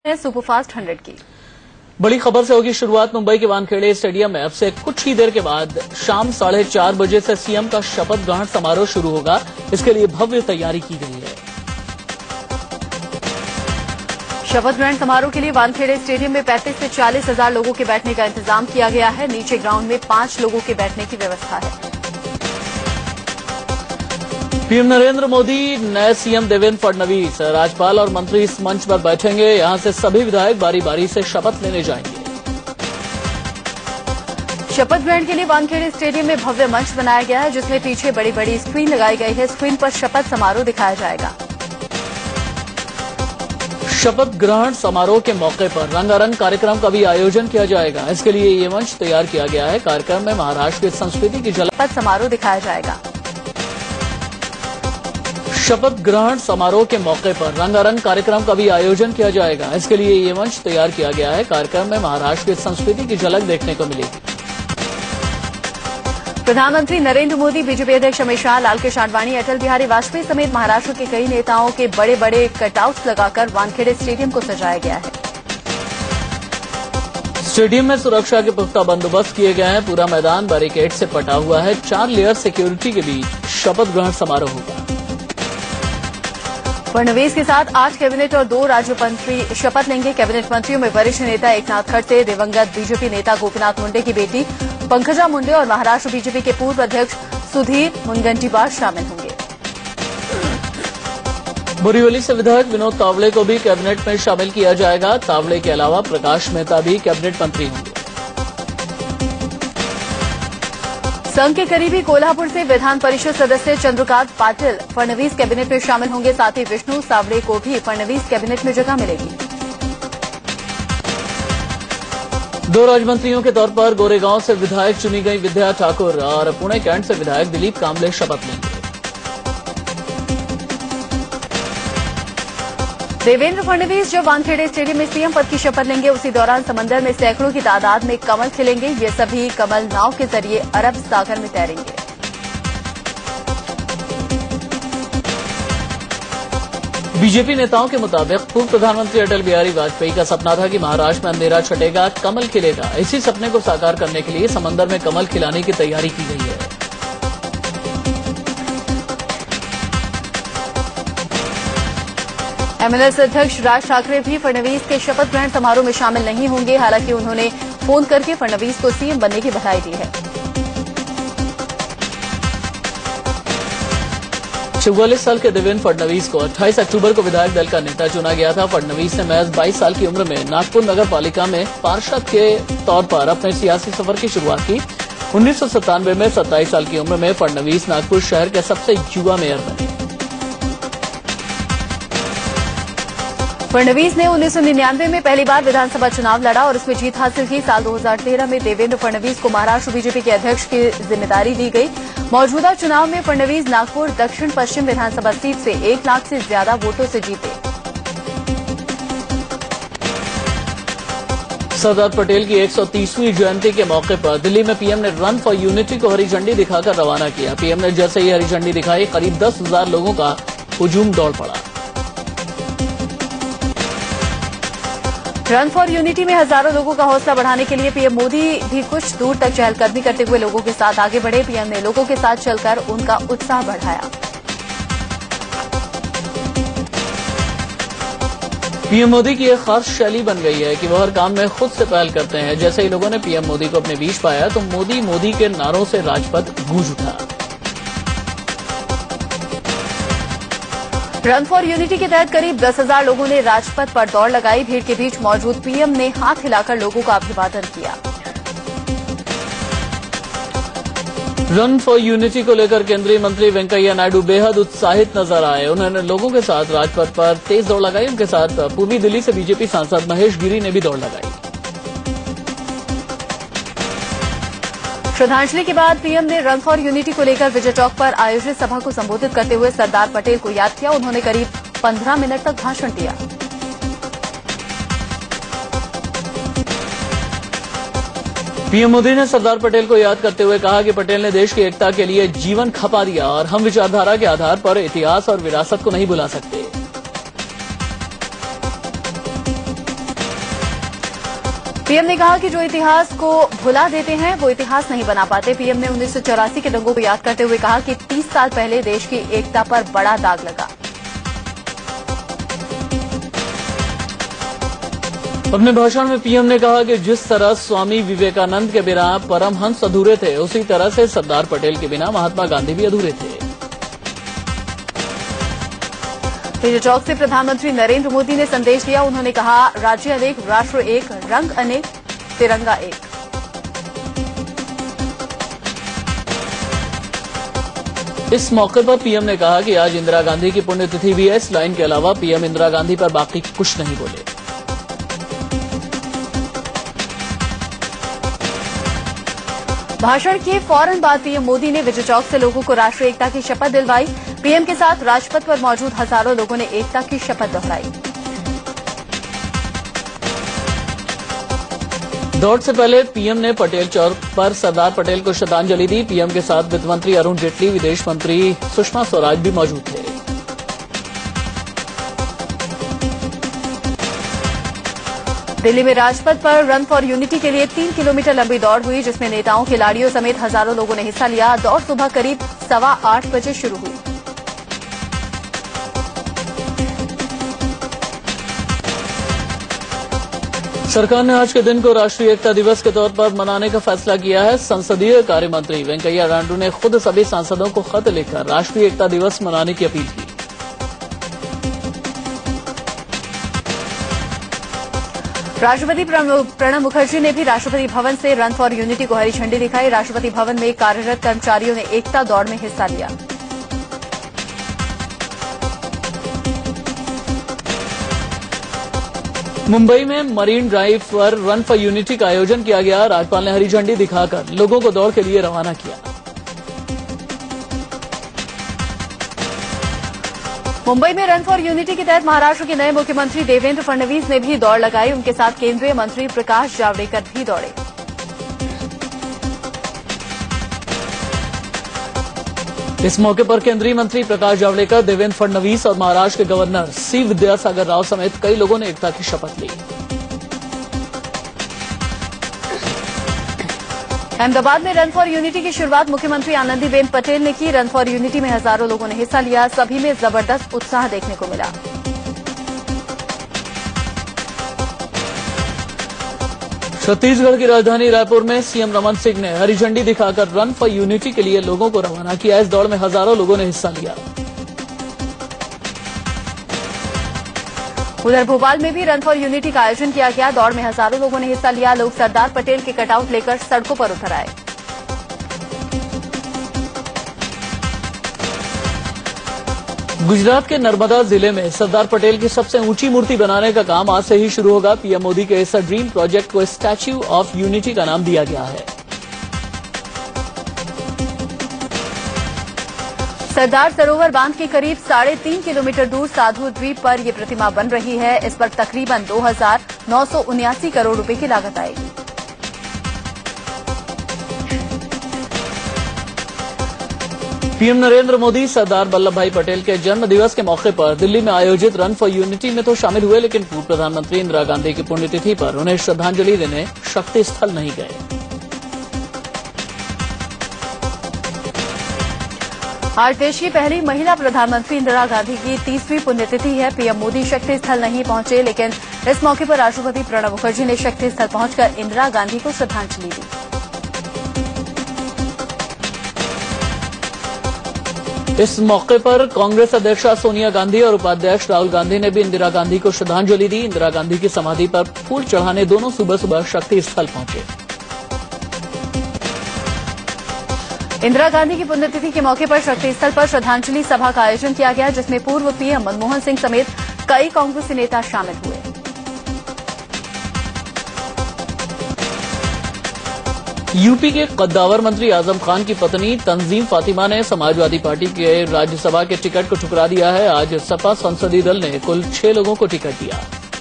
Superfast 100 की बड़ी खबर से होगी शुरुआत। मुंबई के वानखेड़े स्टेडियम में अब से कुछ ही देर के बाद शाम 4:30 बजे से सीएम का शपथ ग्रहण समारोह शुरू होगा। इसके लिए भव्य तैयारी की गई है। शपथ ग्रहण समारोह के लिए वानखेड़े स्टेडियम में 35 से 40 हजार लोगों के बैठने का इंतजाम किया गया है। नीचे ग्राउंड में 5 लोगों के बैठने की व्यवस्था है। पीएम नरेंद्र मोदी, नए सीएम देवेंद्र फडणवीस, राज्यपाल और मंत्री इस मंच पर बैठेंगे। यहां से सभी विधायक बारी बारी से शपथ लेने जाएंगे। शपथ ग्रहण के लिए वानखेड़े स्टेडियम में भव्य मंच बनाया गया है, जिसमें पीछे बड़ी बड़ी स्क्रीन लगाई गई है। स्क्रीन पर शपथ समारोह दिखाया जाएगा। शपथ ग्रहण समारोह के मौके पर रंगारंग कार्यक्रम का भी आयोजन किया जाएगा। इसके लिए ये मंच तैयार किया गया है। कार्यक्रम में महाराष्ट्र की संस्कृति की झलक शपथ समारोह दिखाया जाएगा। शपथ ग्रहण समारोह के मौके पर रंगारंग कार्यक्रम का भी आयोजन किया जाएगा। इसके लिए ये मंच तैयार किया गया है। कार्यक्रम में महाराष्ट्र की संस्कृति की झलक देखने को मिलेगी। प्रधानमंत्री नरेंद्र मोदी, बीजेपी अध्यक्ष अमित शाह, लालकृष्ण आडवाणी, अटल बिहारी वाजपेयी समेत महाराष्ट्र के कई नेताओं के बड़े बड़े कटआउट्स लगाकर वानखेड़े स्टेडियम को सजाया गया है। स्टेडियम में सुरक्षा के पुख्ता बंदोबस्त किए गए हैं। पूरा मैदान बैरिकेड से पटा हुआ है। 4 लेयर सिक्योरिटी के बीच शपथ ग्रहण समारोह होगा। फडणवीस के साथ 8 कैबिनेट और 2 राज्य मंत्री शपथ लेंगे। कैबिनेट मंत्रियों में वरिष्ठ नेता एकनाथ खड़से, दिवंगत बीजेपी नेता गोपीनाथ मुंडे की बेटी पंकजा मुंडे और महाराष्ट्र बीजेपी के पूर्व अध्यक्ष सुधीर मुनगंटीवार शामिल होंगे। बोरीवली से विधायक विनोद तावड़े को भी कैबिनेट में शामिल किया जाएगा। तावड़े के अलावा प्रकाश मेहता भी कैबिनेट मंत्री होंगे। संघ के करीबी कोल्हापुर से विधान परिषद सदस्य चंद्रकांत पाटिल फडणवीस कैबिनेट में शामिल होंगे। साथ ही विष्णु सावड़े को भी फडणवीस कैबिनेट में जगह मिलेगी। 2 राज्यमंत्रियों के तौर पर गोरेगांव से विधायक चुनी गई विद्या ठाकुर और पुणे कैंट से विधायक दिलीप कांबले शपथ लेंगे। देवेंद्र फडणवीस जब वानखेड़े स्टेडियम में सीएम पद की शपथ लेंगे, उसी दौरान समंदर में सैकड़ों की तादाद में कमल खिलेंगे। ये सभी कमल नाव के जरिए अरब सागर में तैरेंगे। बीजेपी नेताओं के मुताबिक पूर्व प्रधानमंत्री अटल बिहारी वाजपेयी का सपना था कि महाराष्ट्र में अंधेरा छटेगा, कमल खिलेगा। इसी सपने को साकार करने के लिए समंदर में कमल खिलाने की तैयारी की गई है। एमएनएस अध्यक्ष राज ठाकरे भी फडणवीस के शपथ ग्रहण समारोह में शामिल नहीं होंगे। हालांकि उन्होंने फोन करके फडणवीस को सीएम बनने की बधाई दी है। 44 साल के देवेंद्र फडणवीस को 28 अक्टूबर को विधायक दल का नेता चुना गया था। फडणवीस ने महज 22 साल की उम्र में नागपुर नगर पालिका में पार्षद के तौर पर अपने सियासी सफर की शुरुआत की। 1997 में 27 साल की उम्र में फडणवीस नागपुर शहर के सबसे युवा मेयर बने। फडणवीस ने 1999 में पहली बार विधानसभा चुनाव लड़ा और इसमें जीत हासिल की। साल 2013 में देवेंद्र फडणवीस को महाराष्ट्र बीजेपी के अध्यक्ष की जिम्मेदारी दी गई। मौजूदा चुनाव में फडणवीस नागपुर दक्षिण पश्चिम विधानसभा सीट से 1 लाख से ज्यादा वोटों से जीते। सरदार पटेल की 130वीं जयंती के मौके पर दिल्ली में पीएम ने रन फॉर यूनिटी को हरी झंडी दिखाकर रवाना किया। पीएम ने जैसे ही हरी झंडी दिखाई, करीब 10,000 लोगों का हुजूम दौड़ पड़ा। रन फॉर यूनिटी में हजारों लोगों का हौसला बढ़ाने के लिए पीएम मोदी भी कुछ दूर तक चहलकदमी करते हुए लोगों के साथ आगे बढ़े। पीएम ने लोगों के साथ चलकर उनका उत्साह बढ़ाया। पीएम मोदी की एक खास शैली बन गई है कि वह हर काम में खुद से पहल करते हैं। जैसे ही लोगों ने पीएम मोदी को अपने बीच पाया तो मोदी मोदी के नारों से राजपथ गूंज उठा। रन फॉर यूनिटी के तहत करीब 10,000 लोगों ने राजपथ पर दौड़ लगाई। भीड़ के बीच मौजूद पीएम ने हाथ हिलाकर लोगों का अभिवादन किया। रन फॉर यूनिटी को लेकर केंद्रीय मंत्री वेंकैया नायडू बेहद उत्साहित नजर आए। उन्होंने लोगों के साथ राजपथ पर तेज दौड़ लगाई। उनके साथ पूर्वी दिल्ली से बीजेपी सांसद महेश गिरी ने भी दौड़ लगाई। श्रद्धांजलि के बाद पीएम ने रन फॉर यूनिटी को लेकर विजय चौक पर आयोजित सभा को संबोधित करते हुए सरदार पटेल को याद किया। उन्होंने करीब 15 मिनट तक भाषण दिया। पीएम मोदी ने सरदार पटेल को याद करते हुए कहा कि पटेल ने देश की एकता के लिए जीवन खपा दिया और हम विचारधारा के आधार पर इतिहास और विरासत को नहीं भुला सकते। पीएम ने कहा कि जो इतिहास को भुला देते हैं वो इतिहास नहीं बना पाते। पीएम ने 1984 के दंगों को याद करते हुए कहा कि 30 साल पहले देश की एकता पर बड़ा दाग लगा। अपने भाषण में पीएम ने कहा कि जिस तरह स्वामी विवेकानंद के बिना परमहंस अधूरे थे, उसी तरह से सरदार पटेल के बिना महात्मा गांधी भी अधूरे थे। विजय चौक से प्रधानमंत्री नरेंद्र मोदी ने संदेश दिया। उन्होंने कहा, राज्य अनेक, राष्ट्र एक, रंग अनेक, तिरंगा एक। इस मौके पर पीएम ने कहा कि आज इंदिरा गांधी की पुण्यतिथि भी है। इस लाइन के अलावा पीएम इंदिरा गांधी पर बाकी कुछ नहीं बोले। भाषण के फौरन बाद पीएम मोदी ने विजय चौक से लोगों को राष्ट्रीय एकता की शपथ दिलवाई। पीएम के साथ राजपथ पर मौजूद हजारों लोगों ने एकता की शपथ दोहराई। दौड़ से पहले पीएम ने पटेल चौक पर सरदार पटेल को श्रद्धांजलि दी। पीएम के साथ वित्त मंत्री अरुण जेटली, विदेश मंत्री सुषमा स्वराज भी मौजूद थे। दिल्ली में राजपथ पर रन फॉर यूनिटी के लिए 3 किलोमीटर लंबी दौड़ हुई, जिसमें नेताओं, खिलाड़ियों समेत हजारों लोगों ने हिस्सा लिया। दौड़ सुबह करीब 8:15 बजे शुरू हुई। सरकार ने आज के दिन को राष्ट्रीय एकता दिवस के तौर पर मनाने का फैसला किया है। संसदीय कार्य मंत्री वेंकैया नायडू ने खुद सभी सांसदों को खत लिखकर राष्ट्रीय एकता दिवस मनाने की अपील की। राष्ट्रपति प्रणब मुखर्जी ने भी राष्ट्रपति भवन से रन फॉर यूनिटी को हरी झंडी दिखाई। राष्ट्रपति भवन में कार्यरत कर्मचारियों ने एकता दौड़ में हिस्सा लिया। मुंबई में मरीन ड्राइव पर रन फॉर यूनिटी का आयोजन किया गया। राज्यपाल ने हरी झंडी दिखाकर लोगों को दौड़ के लिए रवाना किया। मुंबई में रन फॉर यूनिटी के तहत महाराष्ट्र के नए मुख्यमंत्री देवेंद्र फडणवीस ने भी दौड़ लगाई। उनके साथ केंद्रीय मंत्री प्रकाश जावड़ेकर भी दौड़े। इस मौके पर केंद्रीय मंत्री प्रकाश जावड़ेकर, देवेंद्र फडणवीस और महाराष्ट्र के गवर्नर सी विद्यासागर राव समेत कई लोगों ने एकता की शपथ ली। अहमदाबाद में रन फॉर यूनिटी की शुरुआत मुख्यमंत्री आनंदीबेन पटेल ने की। रन फॉर यूनिटी में हजारों लोगों ने हिस्सा लिया। सभी में जबरदस्त उत्साह देखने को मिला। छत्तीसगढ़ की राजधानी रायपुर में सीएम रमन सिंह ने हरी झंडी दिखाकर रन फॉर यूनिटी के लिए लोगों को रवाना किया। इस दौड़ में हजारों लोगों ने हिस्सा लिया। उधर भोपाल में भी रन फॉर यूनिटी का आयोजन किया गया। दौड़ में हजारों लोगों ने हिस्सा लिया। लोग सरदार पटेल के कटआउट लेकर सड़कों पर उतर आए। गुजरात के नर्मदा जिले में सरदार पटेल की सबसे ऊंची मूर्ति बनाने का काम आज से ही शुरू होगा। पीएम मोदी के इस ड्रीम प्रोजेक्ट को स्टैच्यू ऑफ यूनिटी का नाम दिया गया है। सरदार सरोवर बांध के करीब 3.5 किलोमीटर दूर साधु द्वीप पर यह प्रतिमा बन रही है। इस पर तकरीबन 2,979 करोड़ रुपए की लागत आएगी। पीएम नरेंद्र मोदी सरदार वल्लभ भाई पटेल के जन्म दिवस के मौके पर दिल्ली में आयोजित रन फॉर यूनिटी में तो शामिल हुए, लेकिन पूर्व प्रधानमंत्री इंदिरा गांधी की पुण्यतिथि पर उन्हें श्रद्धांजलि देने शक्ति स्थल नहीं गए। आज देश की पहली महिला प्रधानमंत्री इंदिरा गांधी की 30वीं पुण्यतिथि है। पीएम मोदी शक्ति स्थल नहीं पहुंचे, लेकिन इस मौके पर राष्ट्रपति प्रणब मुखर्जी ने शक्ति स्थल पहुंचकर इंदिरा गांधी को श्रद्धांजलि दी। इस मौके पर कांग्रेस अध्यक्षा सोनिया गांधी और उपाध्यक्ष राहुल गांधी ने भी इंदिरा गांधी को श्रद्धांजलि दी। इंदिरा गांधी की समाधि पर फूल चढ़ाने दोनों सुबह सुबह शक्ति स्थल पहुंचे। इंदिरा गांधी की पुण्यतिथि के मौके पर शक्ति स्थल पर श्रद्धांजलि सभा का आयोजन किया गया, जिसमें पूर्व पीएम मनमोहन सिंह समेत कई कांग्रेसी नेता शामिल हुए। यूपी के कद्दावर मंत्री आजम खान की पत्नी तंजीम फातिमा ने समाजवादी पार्टी के राज्यसभा के टिकट को ठुकरा दिया है। आज सपा संसदीय दल ने कुल 6 लोगों को टिकट दिया।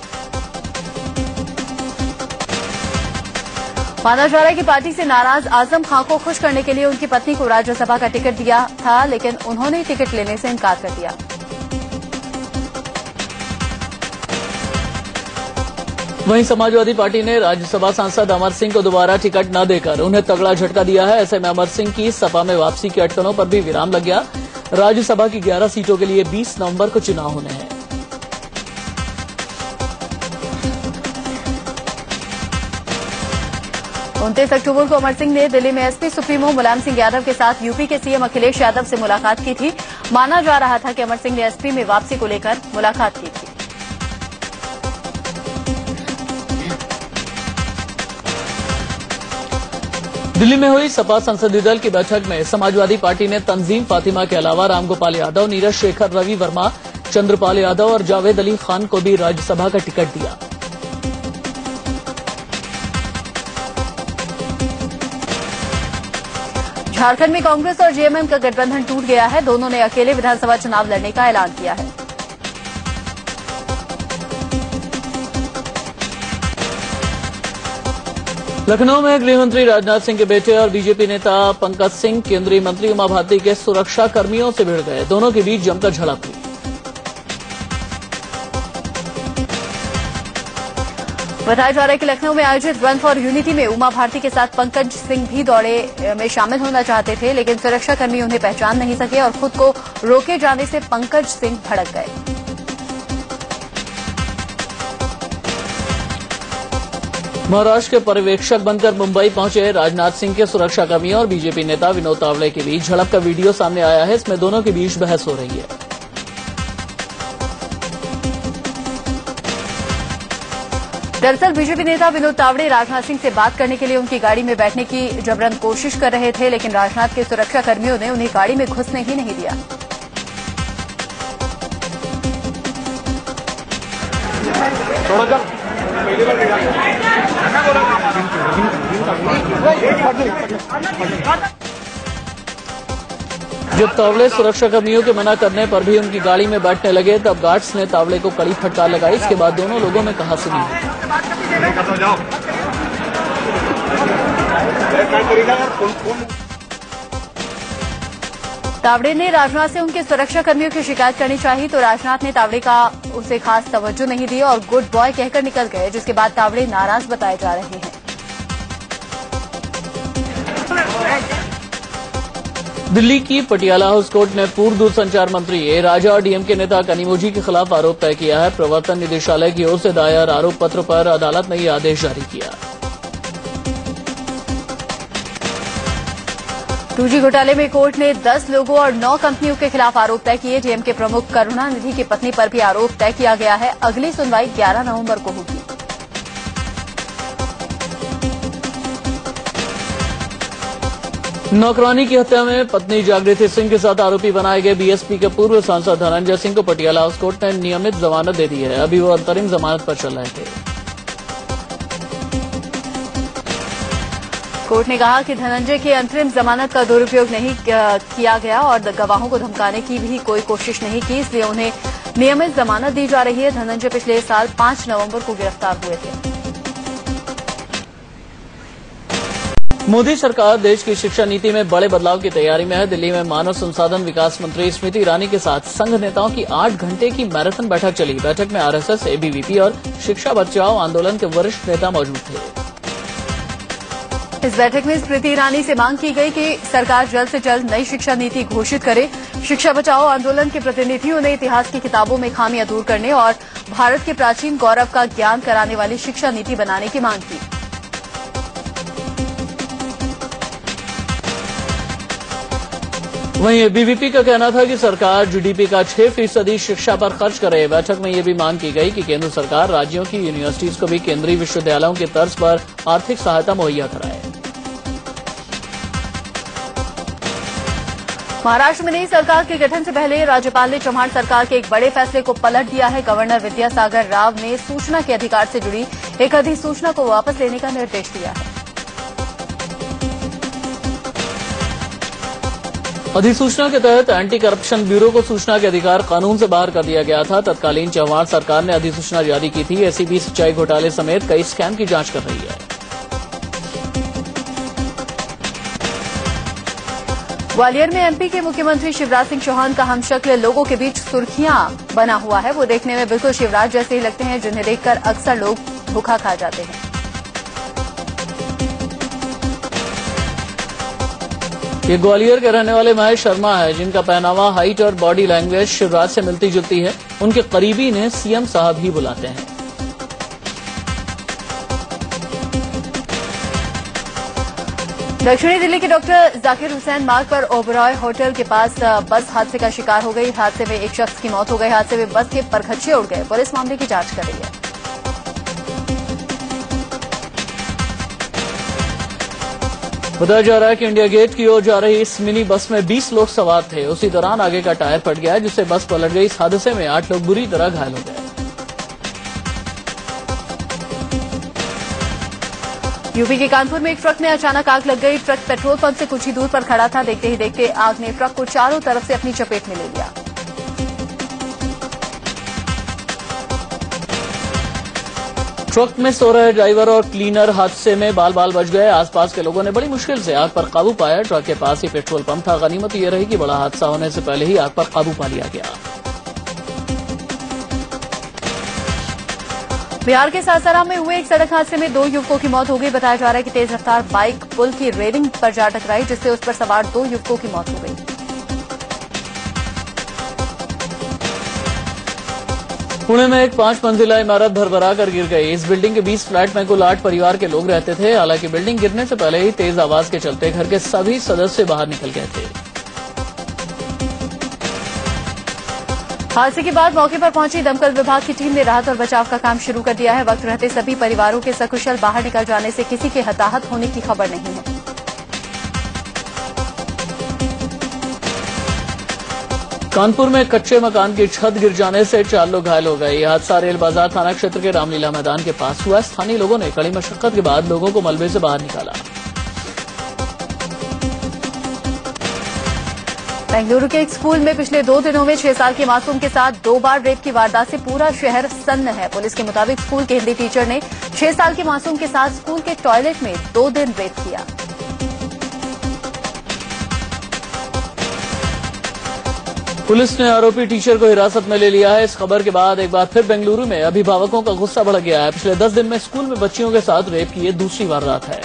माना जा रहा है कि पार्टी से नाराज आजम खान को खुश करने के लिए उनकी पत्नी को राज्यसभा का टिकट दिया था, लेकिन उन्होंने टिकट लेने से इनकार कर दिया। वहीं समाजवादी पार्टी ने राज्यसभा सांसद अमर सिंह को दोबारा टिकट न देकर उन्हें तगड़ा झटका दिया है। ऐसे में अमर सिंह की सपा में वापसी की अटकलों पर भी विराम लग गया। राज्यसभा की 11 सीटों के लिए 20 नवंबर को चुनाव होने हैं। 29 अक्टूबर को अमर सिंह ने दिल्ली में एसपी सुप्रीमो मुलायम सिंह यादव के साथ यूपी के सीएम अखिलेश यादव से मुलाकात की थी। माना जा रहा था कि अमर सिंह ने एसपी में वापसी को लेकर मुलाकात की थी। दिल्ली में हुई सपा संसदीय दल की बैठक में समाजवादी पार्टी ने तंजीम फातिमा के अलावा रामगोपाल यादव, नीरज शेखर, रवि वर्मा, चंद्रपाल यादव और जावेद अली खान को भी राज्यसभा का टिकट दिया। झारखंड में कांग्रेस और जेएमएम का गठबंधन टूट गया है। दोनों ने अकेले विधानसभा चुनाव लड़ने का ऐलान किया है। लखनऊ में गृह मंत्री राजनाथ सिंह के बेटे और बीजेपी नेता पंकज सिंह केंद्रीय मंत्री उमा भारती के सुरक्षा कर्मियों से भिड़ गए। दोनों के बीच जमकर झड़प हुई। बताया जा रहा है कि लखनऊ में आयोजित रन फॉर यूनिटी में उमा भारती के साथ पंकज सिंह भी दौड़े में शामिल होना चाहते थे, लेकिन सुरक्षाकर्मी उन्हें पहचान नहीं सके और खुद को रोके जाने से पंकज सिंह भड़क गए। महाराष्ट्र के पर्यवेक्षक बनकर मुंबई पहुंचे राजनाथ सिंह के सुरक्षाकर्मियों और बीजेपी नेता विनोद तावड़े के बीच झड़प का वीडियो सामने आया है। इसमें दोनों के बीच बहस हो रही है। दरअसल बीजेपी नेता विनोद तावड़े राजनाथ सिंह से बात करने के लिए उनकी गाड़ी में बैठने की जबरन कोशिश कर रहे थे, लेकिन राजनाथ के सुरक्षाकर्मियों ने उन्हें गाड़ी में घुसने ही नहीं दिया। जब तावड़े सुरक्षाकर्मियों के मना करने पर भी उनकी गाड़ी में बैठने लगे, तब गार्ड्स ने तावड़े को कड़ी फटकार लगाई। इसके बाद दोनों लोगों में कहासुनी हुई। तावड़े ने राजनाथ से उनके सुरक्षाकर्मियों की शिकायत करनी चाहिए, तो राजनाथ ने तावड़े का उसे खास तवज्जो नहीं दी और गुड बॉय कहकर निकल गए, जिसके बाद तावड़े नाराज बताए जा रहे हैं। दिल्ली की पटियाला हाउस कोर्ट ने पूर्व दूरसंचार मंत्री ए राजा और डीएमके नेता कनिमोझी के खिलाफ आरोप तय किया है। प्रवर्तन निदेशालय की ओर से दायर आरोप पत्र पर अदालत ने यह आदेश जारी किया। 2G घोटाले में कोर्ट ने 10 लोगों और 9 कंपनियों के खिलाफ आरोप तय किए। डीएमके प्रमुख करुणानिधि की पत्नी पर भी आरोप तय किया गया है। अगली सुनवाई 11 नवंबर को होगी। नौकरानी की हत्या में पत्नी जागृति सिंह के साथ आरोपी बनाए गए बीएसपी के पूर्व सांसद धनंजय सिंह को पटियाला हाउस कोर्ट ने नियमित जमानत दे दी है। अभी वो अंतरिम जमानत पर चल रहे थे। कोर्ट ने कहा कि धनंजय की अंतरिम जमानत का दुरुपयोग नहीं किया गया और गवाहों को धमकाने की भी कोई कोशिश नहीं की, इसलिए उन्हें नियमित जमानत दी जा रही है। धनंजय पिछले साल 5 नवंबर को गिरफ्तार हुए थे। मोदी सरकार देश की शिक्षा नीति में बड़े बदलाव की तैयारी में है। दिल्ली में मानव संसाधन विकास मंत्री स्मृति ईरानी के साथ संघ नेताओं की 8 घंटे की मैराथन बैठक चली। बैठक में आरएसएस, एबीवीपी और शिक्षा बचाओ आंदोलन के वरिष्ठ नेता मौजूद थे। इस बैठक में स्मृति ईरानी से मांग की गई कि सरकार जल्द से जल्द नई शिक्षा नीति घोषित करे। शिक्षा बचाओ आंदोलन के प्रतिनिधियों ने इतिहास की किताबों में खामियां दूर करने और भारत के प्राचीन गौरव का ज्ञान कराने वाली शिक्षा नीति बनाने की मांग की। वहीं एबीवीपी का कहना था कि सरकार जीडीपी का 6% शिक्षा पर खर्च करे। बैठक में यह भी मांग की गई कि केंद्र सरकार राज्यों की यूनिवर्सिटीज को भी केंद्रीय विश्वविद्यालयों की तर्ज पर आर्थिक सहायता मुहैया कराए। महाराष्ट्र में नई सरकार के गठन से पहले राज्यपाल ने चौहान सरकार के एक बड़े फैसले को पलट दिया है। गवर्नर विद्यासागर राव ने सूचना के अधिकार से जुड़ी एक अधिसूचना को वापस लेने का निर्देश दिया है। अधिसूचना के तहत एंटी करप्शन ब्यूरो को सूचना के अधिकार कानून से बाहर कर दिया गया था। तत्कालीन चौहान सरकार ने अधिसूचना जारी की थी। एसीबी सिंचाई घोटाले समेत कई स्कैम की जांच कर रही है। ग्वालियर में एमपी के मुख्यमंत्री शिवराज सिंह चौहान का हमशक्ल लोगों के बीच सुर्खियां बना हुआ है। वो देखने में बिल्कुल शिवराज जैसे ही लगते हैं, जिन्हें देखकर अक्सर लोग धोखा खा जाते हैं। ये ग्वालियर के रहने वाले महेश शर्मा है, जिनका पहनावा, हाइट और बॉडी लैंग्वेज शिवराज से मिलती जुलती है। उनके करीबी ने सीएम साहब ही बुलाते हैं। दक्षिणी दिल्ली के डॉक्टर जाकिर हुसैन मार्ग पर ओबरॉय होटल के पास बस हादसे का शिकार हो गई। हादसे में एक शख्स की मौत हो गई। हादसे में बस के परखच्चे उड़ गए। पुलिस मामले की जांच कर रही है। बताया जा रहा है कि इंडिया गेट की ओर जा रही इस मिनी बस में 20 लोग सवार थे। उसी दौरान आगे का टायर फट गया, जिससे बस पलट गई। इस हादसे में 8 लोग बुरी तरह घायल हो गए। यूपी के कानपुर में एक ट्रक में अचानक आग लग गई। ट्रक पेट्रोल पंप से कुछ ही दूर पर खड़ा था। देखते ही देखते आग ने ट्रक को चारों तरफ से अपनी चपेट में ले लिया। ट्रक में सो रहे ड्राइवर और क्लीनर हादसे में बाल बाल बच गए। आसपास के लोगों ने बड़ी मुश्किल से आग पर काबू पाया। ट्रक के पास ही पेट्रोल पंप था। गनीमत यह रही कि बड़ा हादसा होने से पहले ही आग पर काबू पा लिया गया। बिहार के सासाराम में हुए एक सड़क हादसे में 2 युवकों की मौत हो गई। बताया जा रहा है कि तेज रफ्तार बाइक पुल की रेलिंग पर जा टकराई, जिससे उस पर सवार 2 युवकों की मौत हो गई। पुणे में एक 5 मंजिला इमारत भरभरा कर गिर गई। इस बिल्डिंग के 20 फ्लैट में कुल 8 परिवार के लोग रहते थे। हालांकि बिल्डिंग गिरने से पहले ही तेज आवाज के चलते घर के सभी सदस्य बाहर निकल गए थे। हादसे के बाद मौके पर पहुंची दमकल विभाग की टीम ने राहत और बचाव का काम शुरू कर दिया है। वक्त रहते सभी परिवारों के सकुशल बाहर निकल जाने से किसी के हताहत होने की खबर नहीं है। कानपुर में कच्चे मकान की छत गिर जाने से 4 लोग घायल हो गए। यह हादसा रेल बाजार थाना क्षेत्र के रामलीला मैदान के पास हुआ। स्थानीय लोगों ने कड़ी मशक्कत के बाद लोगों को मलबे से बाहर निकाला। बेंगलुरु के एक स्कूल में पिछले 2 दिनों में 6 साल के मासूम के साथ 2 बार रेप की वारदात से पूरा शहर सन्न है। पुलिस के मुताबिक स्कूल के हिंदी टीचर ने 6 साल के मासूम के साथ स्कूल के टॉयलेट में 2 दिन रेप किया। पुलिस ने आरोपी टीचर को हिरासत में ले लिया है। इस खबर के बाद एक बार फिर बेंगलुरु में अभिभावकों का गुस्सा बढ़ गया है। पिछले 10 दिन में स्कूल में बच्चियों के साथ रेप की ये दूसरी वारदात है।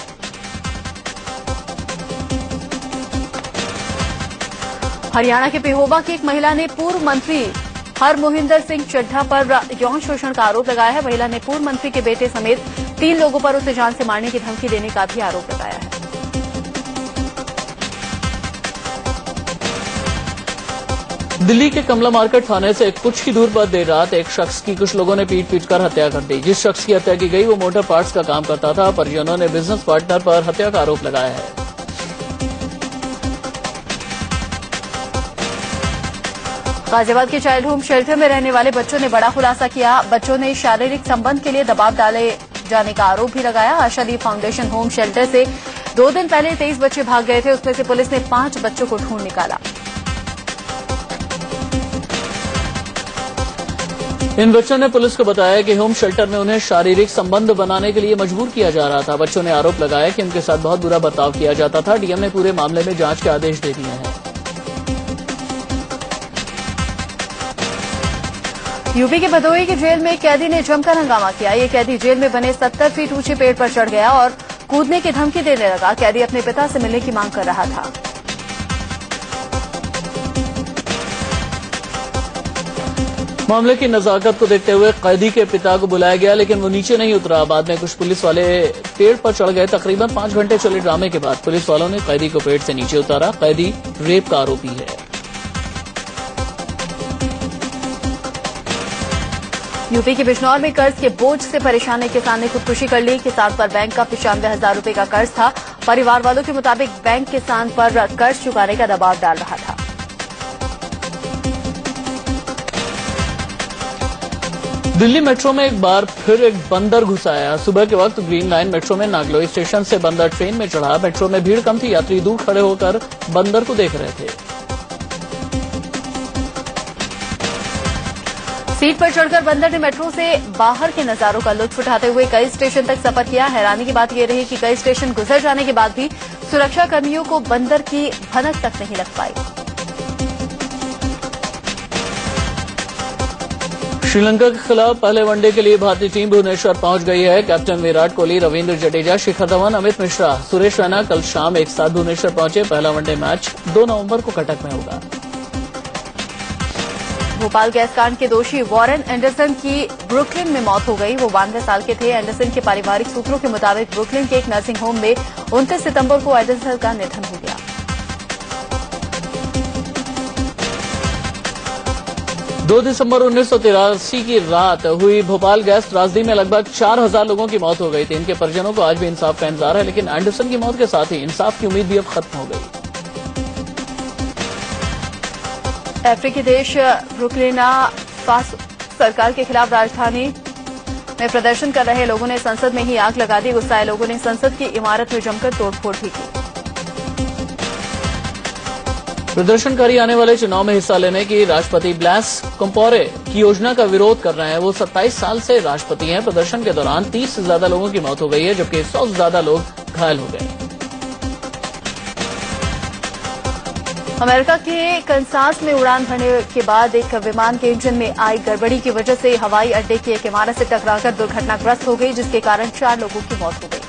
हरियाणा के पेहोवा की एक महिला ने पूर्व मंत्री हरमोहिंदर सिंह चड्ढा पर यौन शोषण का आरोप लगाया है। महिला ने पूर्व मंत्री के बेटे समेत 3 लोगों पर उसे जान से मारने की धमकी देने का भी आरोप लगाया है। दिल्ली के कमला मार्केट थाने से कुछ ही दूर पर देर रात एक शख्स की कुछ लोगों ने पीट कर हत्या कर दी। जिस शख्स की हत्या की गई वो मोटर पार्ट्स का काम करता था। परिजनों ने बिजनेस पार्टनर पर हत्या का आरोप लगाया है। गाजियाबाद के चाइल्ड होम शेल्टर में रहने वाले बच्चों ने बड़ा खुलासा किया। बच्चों ने शारीरिक संबंध के लिए दबाव डाले जाने का आरोप भी लगाया। आशादीप फाउंडेशन होम शेल्टर से 2 दिन पहले 23 बच्चे भाग गए थे। उसमें से पुलिस ने 5 बच्चों को ढूंढ निकाला। इन बच्चों ने पुलिस को बताया कि होम शेल्टर में उन्हें शारीरिक संबंध बनाने के लिए मजबूर किया जा रहा था। बच्चों ने आरोप लगाया कि उनके साथ बहुत बुरा बर्ताव किया जाता था। डीएम ने पूरे मामले में जांच के आदेश दे दिए हैं। यूपी के भदोही की जेल में एक कैदी ने जमकर हंगामा किया। ये कैदी जेल में बने 70 फीट ऊंचे पेड़ पर चढ़ गया और कूदने की धमकी देने लगा। कैदी अपने पिता से मिलने की मांग कर रहा था। मामले की नजाकत को देखते हुए कैदी के पिता को बुलाया गया, लेकिन वो नीचे नहीं उतरा। बाद में कुछ पुलिस वाले पेड़ पर चढ़ गए। तकरीबन 5 घंटे चले ड्रामे के बाद पुलिस वालों ने कैदी को पेड़ से नीचे उतारा। कैदी रेप का आरोपी है। यूपी के बिजनौर में कर्ज के बोझ से परेशान एक किसान ने खुदकुशी कर ली। किसान पर बैंक का 95,000 रुपए का कर्ज था। परिवार वालों के मुताबिक बैंक किसान पर कर्ज चुकाने का दबाव डाल रहा था। दिल्ली मेट्रो में एक बार फिर एक बंदर घुस आया। सुबह के वक्त ग्रीन लाइन मेट्रो में नागलोई स्टेशन से बंदर ट्रेन में चढ़ा। मेट्रो में भीड़ कम थी। यात्री दूर खड़े होकर बंदर को देख रहे थे। सीट पर चढ़कर बंदर ने मेट्रो से बाहर के नजारों का लुत्फ उठाते हुए कई स्टेशन तक सफर किया। हैरानी की बात यह रही कि कई स्टेशन गुजर जाने के बाद भी सुरक्षा कर्मियों को बंदर की भनक तक नहीं लग पाई। श्रीलंका के खिलाफ पहले वनडे के लिए भारतीय टीम भुवनेश्वर पहुंच गई है। कैप्टन विराट कोहली, रविंद्र जडेजा, शिखर धवन, अमित मिश्रा, सुरेश रैना कल शाम एक साथ भुवनेश्वर पहुंचे। पहला वनडे मैच 2 नवंबर को कटक में होगा। भोपाल गैस कांड के दोषी वॉरेन एंडरसन की ब्रुकलिन में मौत हो गई। वो 92 साल के थे। एंडरसन के पारिवारिक सूत्रों के मुताबिक ब्रुकलिन के एक नर्सिंग होम में 29 सितंबर को एंडरसन का निधन हो गया। 2 दिसंबर 1983 की रात हुई भोपाल गैस त्रासदी में लगभग 4000 लोगों की मौत हो गई थी। इनके परिजनों को आज भी इंसाफ का इंतजार है, लेकिन एंडरसन की मौत के साथ ही इंसाफ की उम्मीद भी अब खत्म हो गई। अफ्रीकी देश बुर्किना फासो सरकार के खिलाफ राजधानी में प्रदर्शन कर रहे लोगों ने संसद में ही आग लगा दी। गुस्साए लोगों ने संसद की इमारत में जमकर तोड़फोड़ भी की। प्रदर्शनकारी आने वाले चुनाव में हिस्सा लेने की राष्ट्रपति ब्लैस कंपोरे की योजना का विरोध कर रहे हैं। वो 27 साल से राष्ट्रपति हैं। प्रदर्शन के दौरान 30 से ज्यादा लोगों की मौत हो गई है, जबकि 100 से ज्यादा लोग घायल हो गए। अमेरिका के कंसास में उड़ान भरने के बाद एक विमान के इंजन में आई गड़बड़ी की वजह से हवाई अड्डे की एक इमारत से टकराकर दुर्घटनाग्रस्त हो गई, जिसके कारण 4 लोगों की मौत हो गई।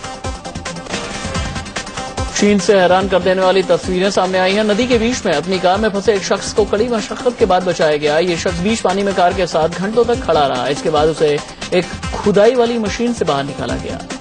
चीन से हैरान कर देने वाली तस्वीरें सामने आई हैं। नदी के बीच में अपनी कार में फंसे एक शख्स को कड़ी मशक्कत के बाद बचाया गया। ये शख्स बीच पानी में कार के साथ घंटों तक खड़ा रहा। इसके बाद उसे एक खुदाई वाली मशीन से बाहर निकाला गया।